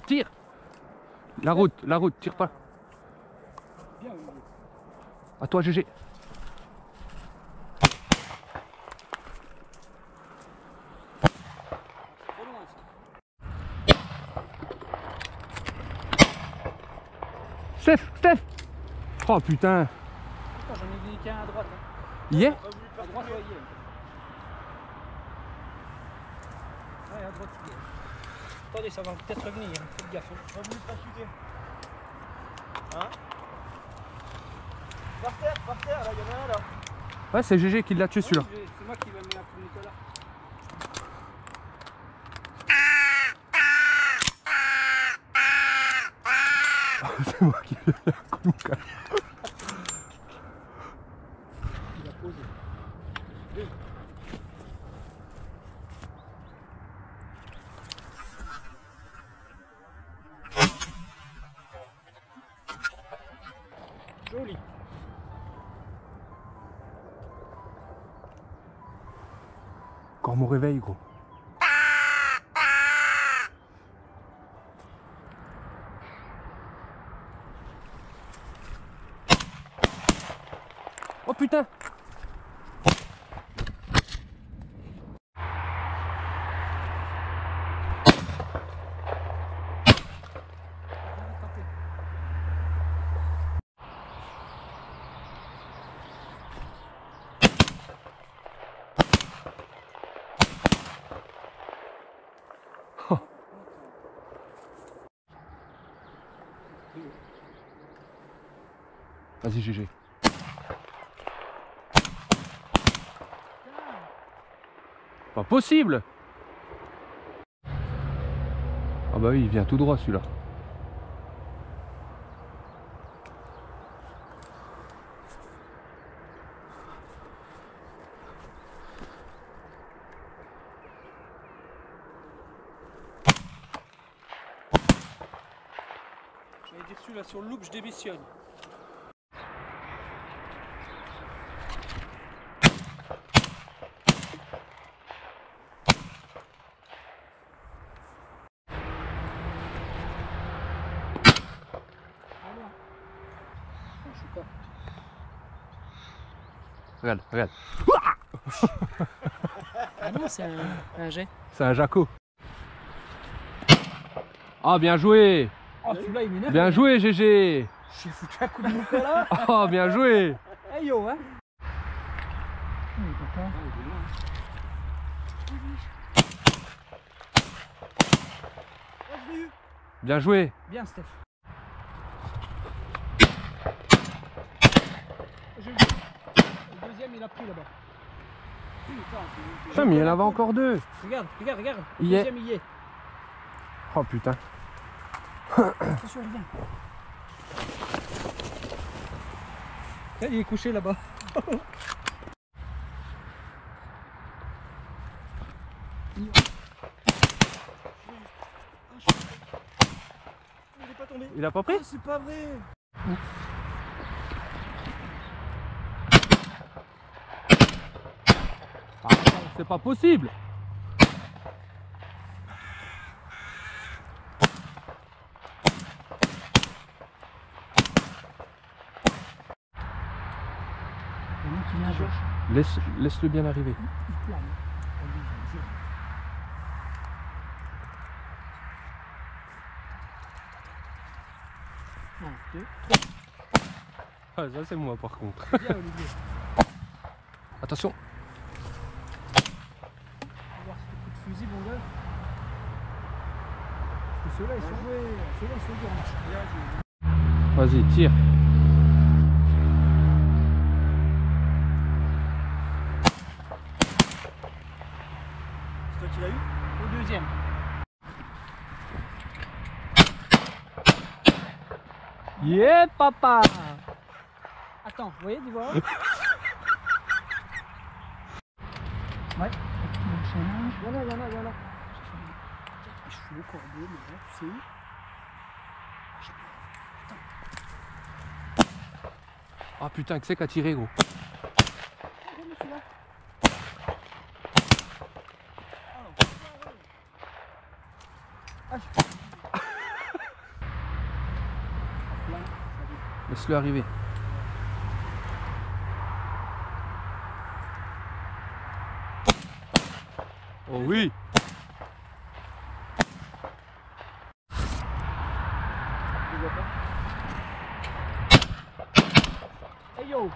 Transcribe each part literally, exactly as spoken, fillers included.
tire. La route, la route, tire pas. Bien, Olivier. À toi, G G. Trop loin, ça. Steph, Steph. Oh putain. Attends, j'en ai mis qu'un à droite. Hein. Yeah. À droite, ouais, yeah. Ouais, à droite, yeah. Attendez, ça va peut-être revenir. Hein. Faites gaffe. Hein. Pas voulu pas chuter. Hein? Par terre, par terre, là, il y en a un là. Ouais, c'est G G qui l'a tué celui-là. Oui, j'ai- c'est moi qui vais mettre un coup de Nicolas. C'est moi qui l'ai fait un coup de Nicolas. Il a posé. Joli. Encore mon réveil, gros. Oh putain. Oh. Vas-y G G. Pas possible. Ah bah oui, il vient tout droit celui-là. J'avais dit celui-là sur le loop, je démissionne. Regarde, regarde. Ah non, c'est un, un jet. C'est un Jaco. Ah bien joué. Oh, celui-là, il m'énerve. Bien joué G G. J'ai foutu un coup de Nicolas. Oh bien joué. Hey yo, hein. Il est content. Oh, je l'ai eu. Bien joué. Bien, Steph. J'ai vu. Le deuxième, il a pris là-bas. Putain mais il y en avait encore deux. Regarde, regarde, regarde. Il Le y est. deuxième, il y est. Oh putain. Attention, regarde. Regarde, il est couché là-bas. Il est pas tombé. Il a pas pris? Ah, c'est pas vrai. Ah, c'est pas possible. Le mec, il vient à gauche. Laisse, laisse-le bien arriver. Il plane. Un, deux, Ah, ça c'est moi par contre. bien Olivier. Attention. On va voir ce coup de fusil, mon gars. Parce que ceux-là, ils sont joués. Ceux-là, ils sont durs. Bien joué. Vas-y, tire. C'est toi qui l'as eu? Au deuxième. Yeah papa. Attends, vous voyez, du voir. Ouais. Il y en a, il y en a, il y en a. Je suis au corbeau, mais là, tu sais où? Ah putain, que c'est qu'a tiré gros. Ah, je... Laisse-le arriver. Oh oui. Je vois pas. Hey yo!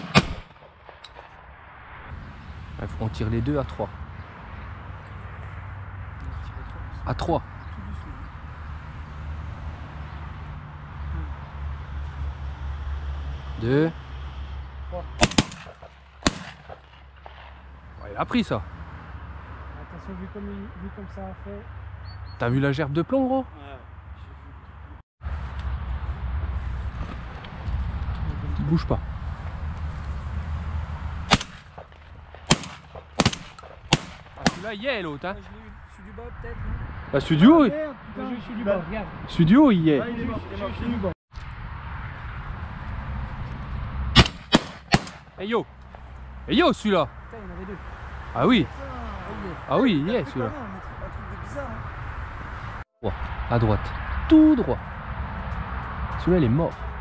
Il faut en tirer les deux à trois. À trois. Tout doucement. Deux. Trois. Ouais, il a pris ça. Attention, vu comme, il- vu comme ça a fait. T'as vu la gerbe de plomb, gros? Ouais, j'ai vu. Bouge pas. Ah, celui-là, il y est l'autre, hein? Ah, je l'ai eu. Celui du bas, peut-être, non? Bah, celui du haut, il- Merde, putain, je suis du Bah. bas, regarde. celui du haut, il y est. Ah, il est mort, il est mort. Je suis du bas. Hey yo! Hey yo, celui-là! Putain, il y en avait deux. Ah oui! Putain, Ah oui, il y est c'est pas celui-là. mal, un truc de bizarre. Hein. À droite. Tout droit. Celui-là, il est mort.